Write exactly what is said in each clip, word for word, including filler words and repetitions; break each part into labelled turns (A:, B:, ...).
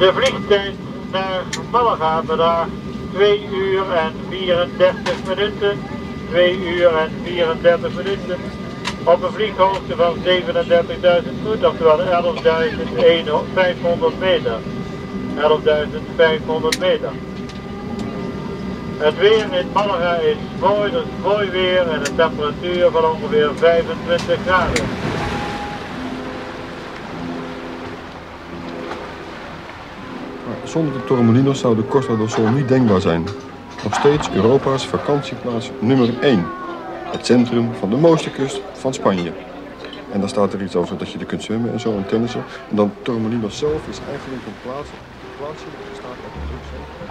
A: De vliegtijd naar Malaga bedraagt twee uur en vierendertig minuten. twee uur en vierendertig minuten. Op een vlieghoogte van zevenendertigduizend voet, oftewel elfduizend vijfhonderd meter. elfduizend vijfhonderd meter. Het weer in Malaga is mooi, dat is mooi weer en een temperatuur van ongeveer vijfentwintig graden.
B: Zonder de Torremolinos zou de Costa del Sol niet denkbaar zijn. Nog steeds Europa's vakantieplaats nummer één. Het centrum van de mooiste kust van Spanje. En daar staat er iets over dat je er kunt zwemmen en zo en tennissen. En dan Torremolinos zelf is eigenlijk een plaats, een plaatsje dat bestaat uit een drugcentrum.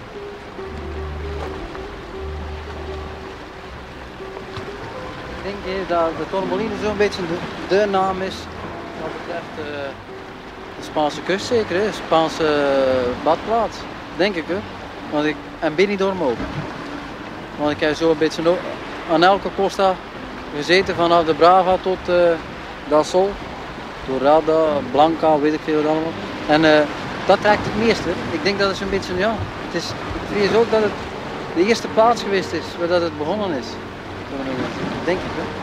C: Ik denk dat de Torremolinos zo'n beetje de, de naam is wat betreft uh, de Spaanse kust zeker, hè? Spaanse uh, badplaats, denk ik. Hè? Want ik en Benidorm ook. Want ik heb zo een beetje no aan elke costa gezeten vanaf de Brava tot uh, Del Sol, Dorada, Blanca, weet ik veel wat allemaal. En uh, dat trekt het meeste. Ik denk dat het zo'n beetje, ja, het is, ik vrees ook dat het de eerste plaats geweest is waar dat het begonnen is. Denk ik wel.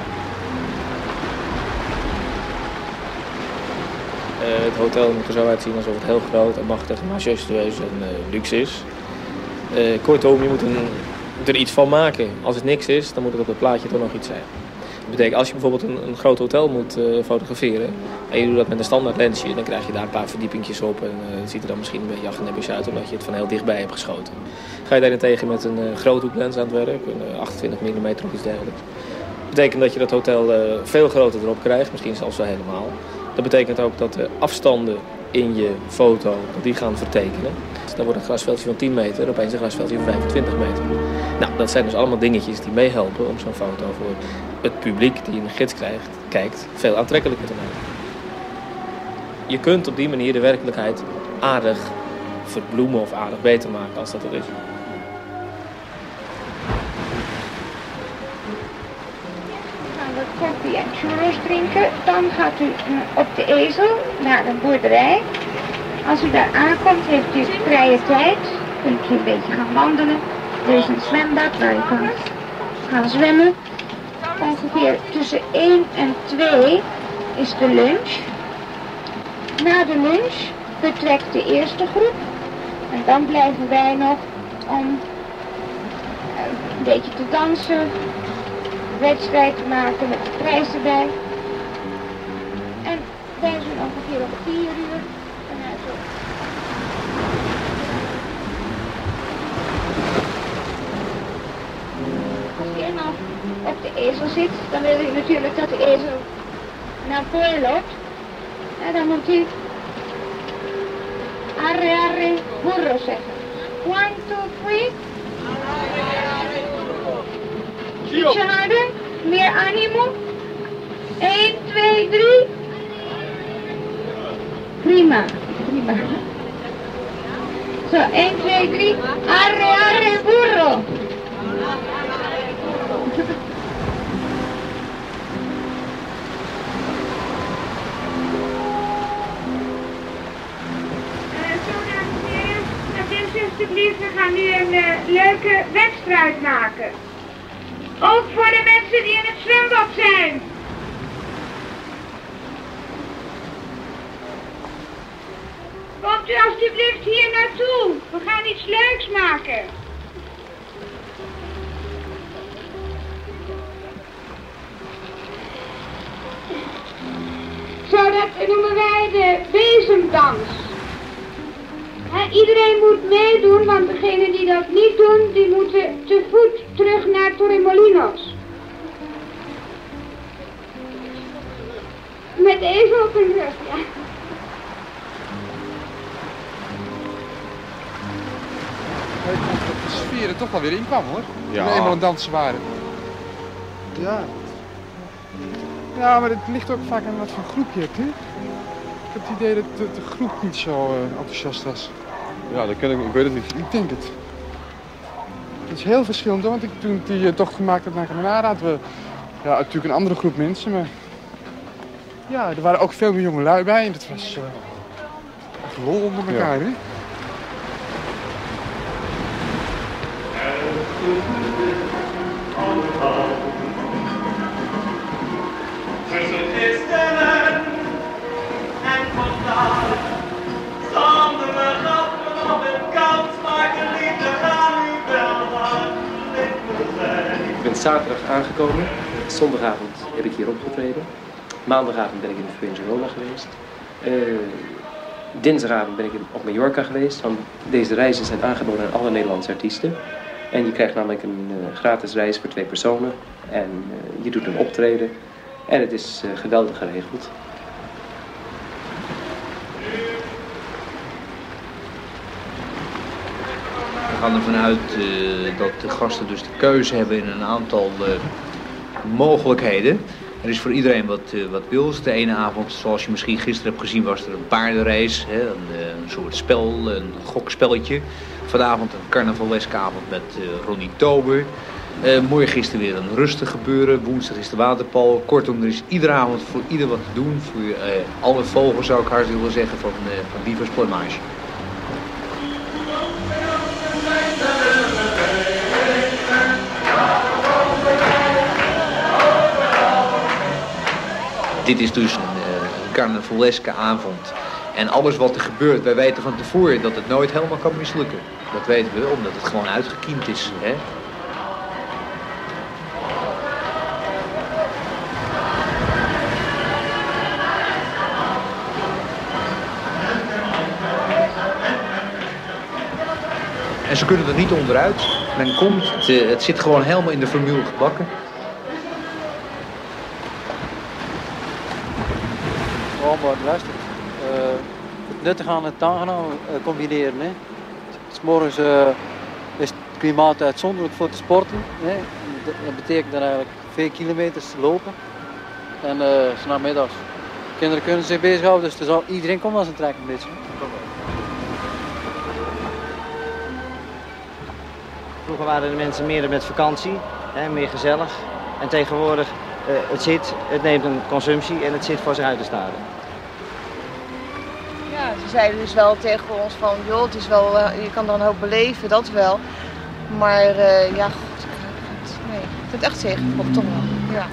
D: Uh, het hotel moet er zo uitzien alsof het heel groot en machtig, majestueus en uh, luxe is. Uh, kortom, je moet een, er iets van maken. Als het niks is, dan moet het op het plaatje toch nog iets zijn. Dat betekent, als je bijvoorbeeld een, een groot hotel moet uh, fotograferen en je doet dat met een standaard lensje, dan krijg je daar een paar verdiepingjes op en uh, het ziet er dan misschien een beetje achtennepjes uit omdat je het van heel dichtbij hebt geschoten. Ga je daarentegen met een uh, groothoeklens aan het werk, een uh, achtentwintig millimeter of iets dergelijks. Dat betekent dat je dat hotel uh, veel groter erop krijgt, misschien zelfs wel helemaal. Dat betekent ook dat de afstanden in je foto dat die gaan vertekenen. Dus dan wordt een grasveldje van tien meter opeens een grasveldje van vijfentwintig meter. Nou, dat zijn dus allemaal dingetjes die meehelpen om zo'n foto voor het publiek die een gids krijgt, kijkt, veel aantrekkelijker te maken. Je kunt op die manier de werkelijkheid aardig verbloemen of aardig beter maken als dat er is.
E: Koffie en churros drinken, dan gaat u op de ezel naar een boerderij. Als u daar aankomt heeft u vrije tijd, kunt u een beetje gaan wandelen. Er is een zwembad waar u kan gaan zwemmen. Ongeveer tussen één en twee is de lunch. Na de lunch vertrekt de eerste groep en dan blijven wij nog om een beetje te dansen, wedstrijd te maken met de prijs erbij. En wij zijn ongeveer om vier uur vanuit zo. Als u eenmaal op de ezel zit, dan wil u natuurlijk dat de ezel naar voren loopt. En dan moet u arre arre burro zeggen. One, two, three. Ietsje harder, meer animo. één, twee, drie. Prima, prima. Zo, één, twee, drie. Arre, arre, burro. Alsjeblieft, we gaan nu een uh, leuke wedstrijd maken. Ook voor de mensen die in het zwembad zijn. Komt u alsjeblieft hier naartoe. We gaan iets leuks maken. Zo, dat noemen wij de bezemdans. He, iedereen moet meedoen, want degenen die dat niet doen, die moeten te voet terug naar Torremolinos. Met ezel op hun rug, ja.
F: Ik vond dat de sfeer er toch wel weer in kwam, hoor.
B: Ja.
F: We eenmaal aan het dansen waren. Ja. Ja, maar het ligt ook vaak aan wat voor groep je hebt, hè? Ik heb het idee dat de, de groep niet zo uh, enthousiast was.
B: Ja, dat ken ik, ik weet het niet.
F: Ik denk het. Het is heel verschillend, hoor. Want ik, toen ik die uh, tocht gemaakt heb naar Granada, hadden we ja, natuurlijk een andere groep mensen. Maar ja, er waren ook veel meer jonge lui bij. En dat was uh, echt lol onder elkaar, ja. Hè?
G: Tussen gisteren en vandaag stonden we grappen op het koud, maar de liefde gaat nu wel hard zijn.
H: Ik ben zaterdag aangekomen, zondagavond heb ik hier opgetreden, maandagavond ben ik in Fuengirola geweest, uh, dinsdagavond ben ik op Mallorca geweest, want deze reizen zijn aangeboden aan alle Nederlandse artiesten. En je krijgt namelijk een uh, gratis reis voor twee personen en uh, je doet een optreden en het is uh, geweldig geregeld.
I: We gaan ervan uit uh, dat de gasten dus de keuze hebben in een aantal uh, mogelijkheden. Er is voor iedereen wat, uh, wat wils. De ene avond, zoals je misschien gisteren hebt gezien, was er een paardenrace. Hè, een, uh, een soort spel, een gokspelletje. Vanavond een carnavaleske avond met uh, Ronnie Tober. Uh, morgen gisteren weer een rustig gebeuren. Woensdag is de waterpal. Kortom, er is iedere avond voor ieder wat te doen. Voor uh, alle vogels zou ik hartstikke willen zeggen van, uh, van Divers Plumage. Dit is dus een uh, carnavaleske avond. En alles wat er gebeurt, wij weten van tevoren dat het nooit helemaal kan mislukken. Dat weten we, omdat het gewoon uitgekiend is. Hè? En ze kunnen er niet onderuit. Men komt, het, uh, het zit gewoon helemaal in de formule gebakken.
C: Maar luister, uh, het nuttig aan het aangenaam uh, combineren. Hè. 's Morgens uh, is het klimaat uitzonderlijk voor te sporten. Hè. Dat betekent dan eigenlijk veel kilometers lopen. En uh, 's namiddags. Kinderen kunnen zich bezighouden, dus zal, iedereen komt aan zijn trek een beetje.
J: Vroeger waren de mensen meer met vakantie, hè, meer gezellig. En tegenwoordig, uh, het zit, het neemt een consumptie en het zit voor zich uit te staren.
K: Ja, ze zeiden dus wel tegen ons van, joh, het is wel, uh, je kan er een hoop beleven, dat wel. Maar uh, ja, god, ik vind het, nee, ik vind het echt tegengevallen, toch wel, ja.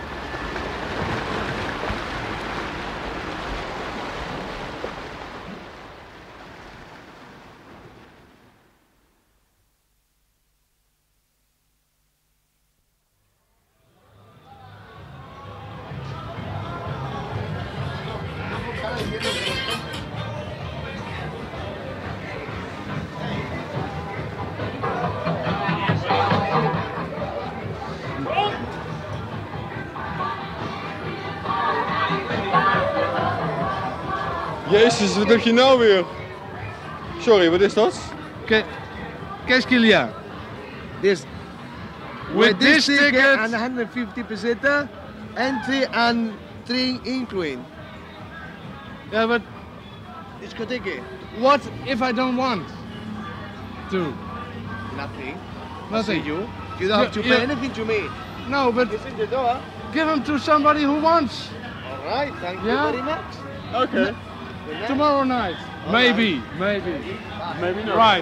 B: Jezus, wat heb je nou weer? Sorry, wat is dat?
L: Qu'est-ce qu'il y a? This,
M: With this ticket
L: and one hundred fifty peseta, entry and train including.
M: Yeah, but
L: Discotheque.
M: what if I don't want to?
L: Nothing.
M: Nothing.
L: You. You don't have to
M: You-
L: pay
M: you-
L: anything to me.
M: No, but
L: It's in the door.
M: give them to somebody who wants.
L: All right. Thank you
M: Yeah?
L: very much.
M: Okay. Tomorrow night.
B: All
M: Maybe,
B: right.
M: maybe.
B: Maybe not.
M: Right.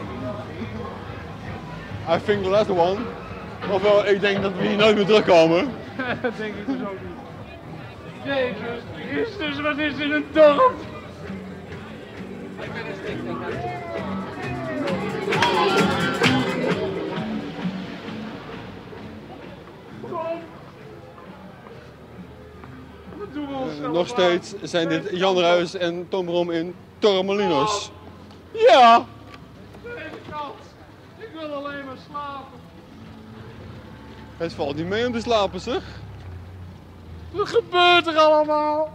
B: I think the last one. Ofwel, ik denk dat we hier nooit meer terugkomen.
M: Dat denk ik dus ook niet. Jezus Christus, wat is dit een dorp? Wat doen we ons
B: Uh, nog steeds zijn dit Jan Ruijs en Tom Brom in Torremolinos. Ja!
M: Deze kant. Ik wil alleen maar slapen.
B: Het valt niet mee om te slapen, zeg.
M: Wat gebeurt er allemaal?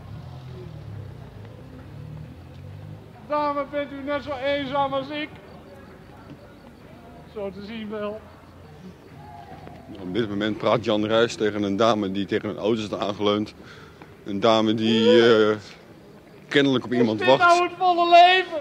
M: Dame, bent u net zo eenzaam als ik? Zo te zien wel.
B: Op dit moment praat Jan Ruijs tegen een dame die tegen een auto staat aangeleund. Een dame die uh, kennelijk op iemand
M: Is dit
B: wacht.
M: nou het volle leven?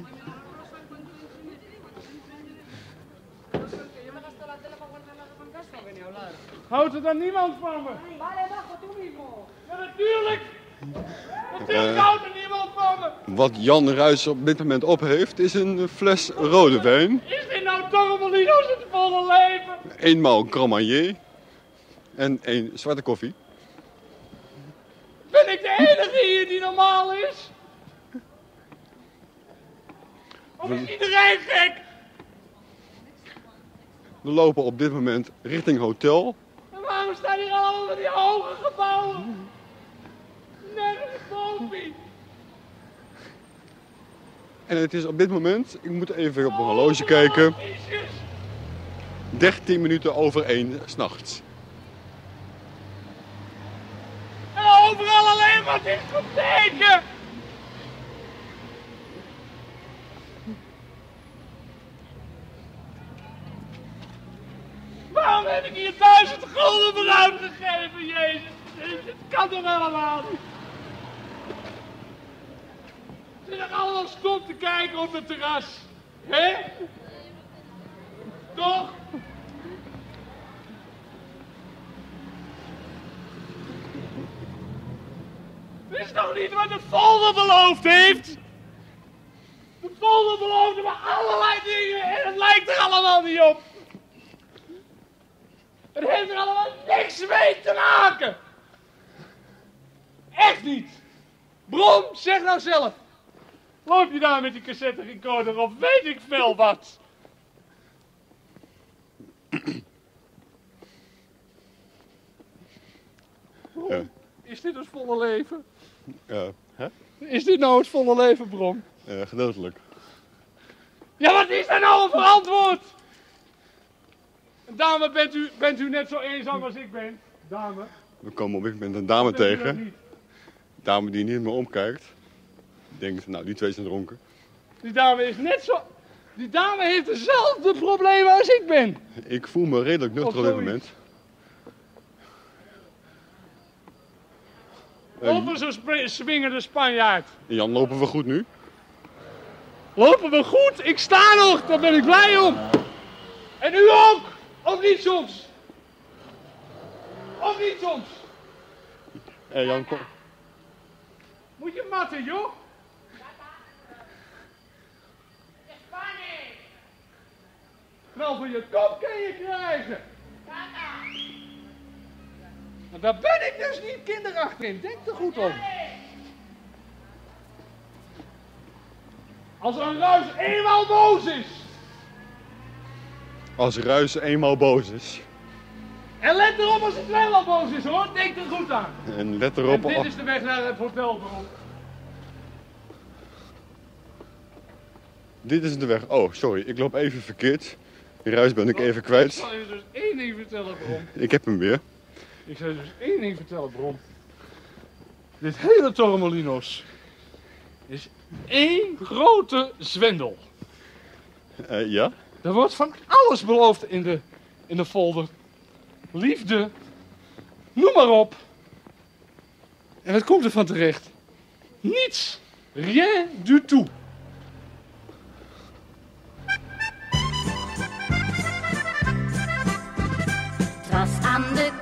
M: Houdt er dan niemand van me? Ja, natuurlijk! Natuurlijk
B: Eh.
M: houdt er niemand van me!
B: Wat Jan Ruijs op dit moment op heeft is een fles rode wijn.
M: Is dit nou toch Torremolinos in het volle leven.
B: Eenmaal Grand Marnier en één zwarte koffie.
M: Ben ik de enige hier die normaal is? Of is iedereen gek?
B: We lopen op dit moment richting hotel.
M: En waarom staan hier allemaal die hoge gebouwen? Nergens boven.
B: En het is op dit moment, ik moet even op mijn horloge kijken, dertien minuten over één 's nachts.
M: En overal alleen maar discotheken. Waarom heb ik hier duizend gulden voor uitgegeven, Jezus? Het kan toch allemaal niet? Ze zijn allemaal stom te kijken op het terras. Hé? Toch? Dit is toch niet wat de folder beloofd heeft? De folder beloofde me allerlei dingen en het lijkt er allemaal niet op. Het heeft er allemaal niks mee te maken. Echt niet. Brom, zeg nou zelf. Loop je daar met die cassette recorder of weet ik veel wat? Brom, is dit het volle leven?
B: Ja, hè?
M: Is dit nou het volle leven, Brom?
B: Uh, gedeeltelijk.
M: Ja, wat is daar nou voor antwoord? Dame, bent u, bent u net zo eenzaam als ik ben? Dame?
B: We komen op dit moment een dame tegen. Een dame die niet meer omkijkt. Denkt, nou die twee zijn dronken.
M: Die dame is net zo... Die dame heeft dezelfde problemen als ik ben.
B: Ik voel me redelijk nuchter op dit moment.
M: Of we zo'n swingende Spanjaard.
B: Jan, lopen we goed nu?
M: Lopen we goed? Ik sta nog, daar ben ik blij om. En u ook? Of niet soms? Of niet soms?
B: Hé hey Jan, kom.
M: Moet je matten, joh? Knal voor je kop kan je krijgen. Maar daar ben ik dus niet kinderachtig in. Denk er goed om. Als een ruis eenmaal boos is.
B: Als Ruis eenmaal boos is.
M: En let erop als hij tweemaal boos is, hoor. Denk er goed aan.
B: En let erop...
M: En dit is de weg naar het hotel, bro.
B: Dit is de weg. Oh, sorry. Ik loop even verkeerd. Ruis ben ik even kwijt.
M: Ik zal je dus één ding vertellen, Brom.
B: Ik heb hem weer.
M: Ik zal je dus één ding vertellen, Brom. Dit hele Torremolinos is één grote zwendel.
B: Uh, ja?
M: Er wordt van alles beloofd in de, in de folder. Liefde, noem maar op. En wat komt er van terecht? Niets. Rien du tout.
N: Het was aan de